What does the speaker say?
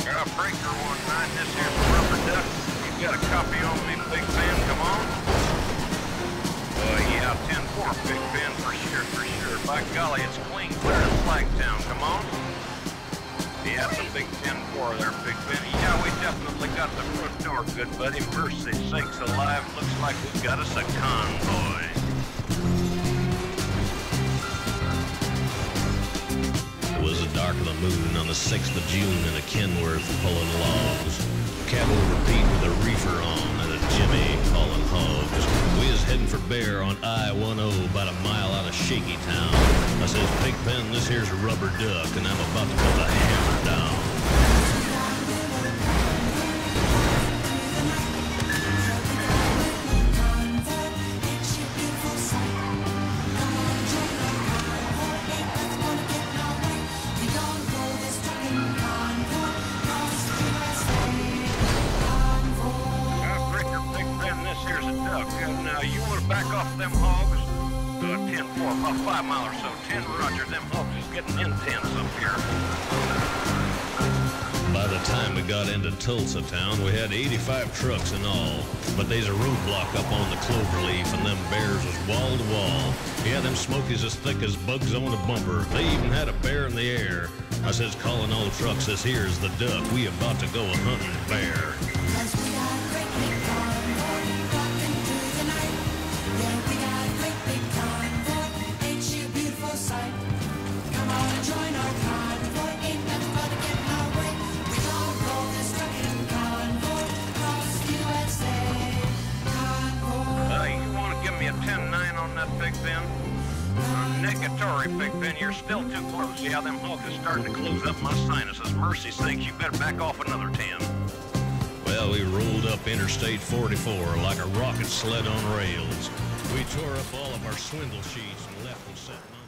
Breaker 19, this here's a rubber duck. You got a copy on me, Big Ben, come on. Yeah, 10-4, Big Ben, for sure. By golly, it's clean clear to Flagtown, come on. Yeah, it's a big 10-4 there, Big Ben. Yeah, we definitely got the front door, good buddy. Mercy sakes alive, looks like we got us a convoy. It was the dark of the moon on the 6th of June in a Kenworth pulling logs. Cattle were Pete with a reefer on and a Jimmy hauling hogs. We was heading for Bear on I-10 about a mile out of Shaky Town. I says, Pigpen, this here's a rubber duck and I'm about to put the hammer down. Now, you want to back off them hogs? 10-4, about 5 miles or so. 10, roger, them hogs is getting intense up here. By the time we got into Tulsa town, we had 85 trucks in all. But there's a roadblock up on the Cloverleaf, and them bears was wall to wall. Yeah, them smokies as thick as bugs on a bumper. They even had a bear in the air. I says, calling all trucks, this here's the duck. We about to go a-hunting bear. Big Ben. Negatory, Big Ben, you're still too close. Yeah, them hogs is starting to close up my sinuses. Mercy sakes, you better back off another 10. Well, we rolled up Interstate 44 like a rocket sled on rails. We tore up all of our swindle sheets and left them sitting on